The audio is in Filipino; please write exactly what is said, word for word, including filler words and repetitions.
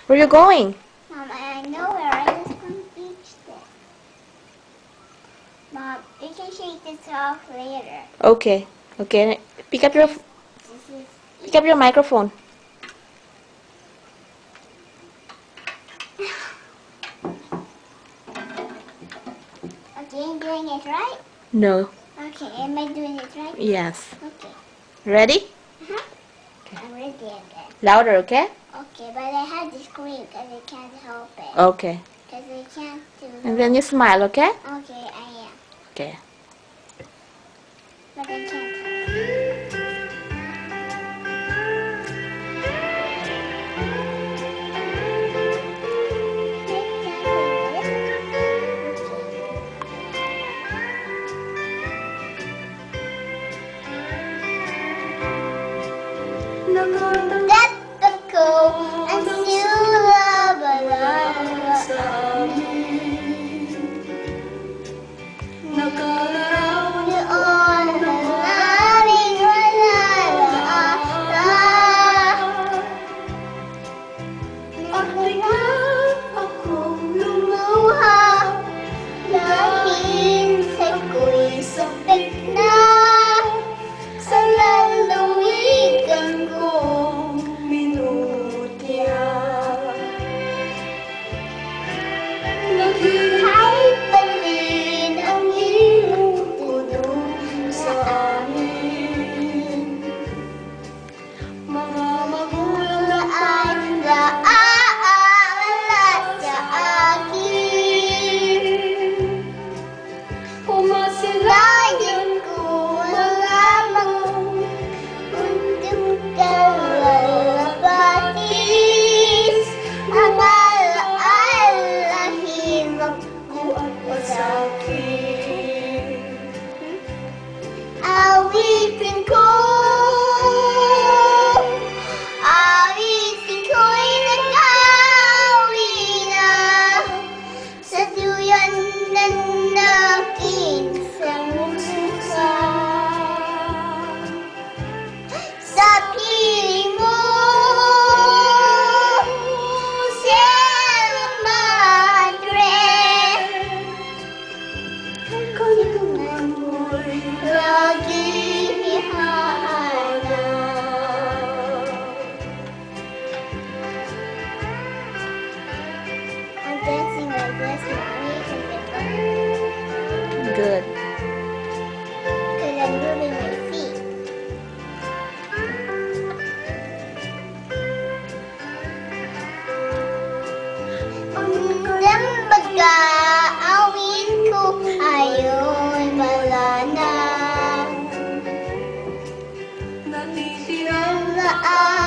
Where are you going? Mom, I know where I just want to beach this. Mom, you can shake this off later. Okay. Okay. Pick up your This is pick up your microphone. Okay, I'm doing it right? No. Okay, am I doing it right? Yes. Okay. Ready? Uh-huh. I'm ready again. Louder, okay? Okay, but I have to scream because I can't help it. Okay. Because I can't do And then you smile, okay? Okay, I am. Okay. But I can't help it. That's the cool and still dahil ako'y sabik na sa lalawigan kong minutya. Kahit pa rin ang iyong tulong sa amin, mga magulang na ay naaalala sa akin. Umasilayan ko na lamang kung kalalabatis ang alaala, hirap ko at masakit. Awitin ko, awitin ko'y nag-awi na sa duyan ng aking sangususa. Sa piling mo, Sierra Madre, kanungan mo'y laging ihahanap. I'm dancing like this, Mommy, because Good. I'm moving my feet. Ang pag-aawin ko ayo'y wala na. Natitirang laan